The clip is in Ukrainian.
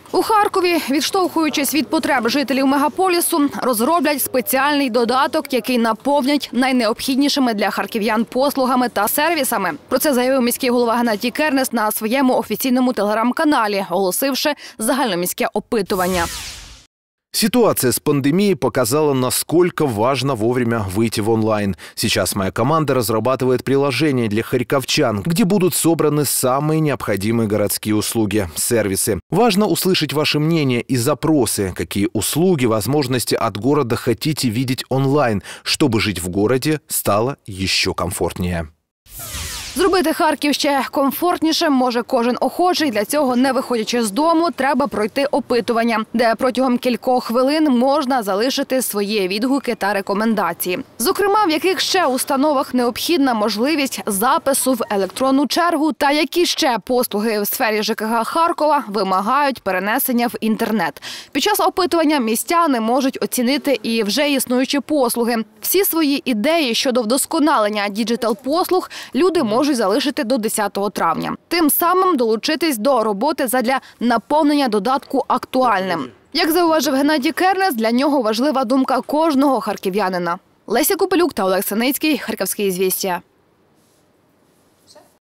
У Харкові, відштовхуючись від потреб жителів мегаполісу, розроблять спеціальний додаток, який наповнять найнеобхіднішими для харків'ян послугами та сервісами. Про це заявив міський голова Геннадій Кернес на своєму офіційному телеграм-каналі, оголосивши загальноміське опитування. Ситуация с пандемией показала, насколько важно вовремя выйти в онлайн. Сейчас моя команда разрабатывает приложение для харьковчан, где будут собраны самые необходимые городские услуги, сервисы. Важно услышать ваше мнение и запросы, какие услуги, возможности от города хотите видеть онлайн, чтобы жить в городе стало еще комфортнее. Зробити Харків ще комфортнішим може кожен охочий. Для цього, не виходячи з дому, треба пройти опитування, де протягом кількох хвилин можна залишити свої відгуки та рекомендації. Зокрема, в яких ще установах необхідна можливість запису в електронну чергу та які ще послуги в сфері ЖКГ Харкова вимагають перенесення в інтернет. Під час опитування містяни можуть оцінити і вже існуючі послуги. Всі свої ідеї щодо вдосконалення діджитал-послуг люди можуть залишити до 10 травня. Тим самим долучитись до роботи задля наповнення додатку актуальним. Як зауважив Геннадій Кернес, для нього важлива думка кожного харків'янина. Леся Купелюк та Олег Синицький, Харківські звістя.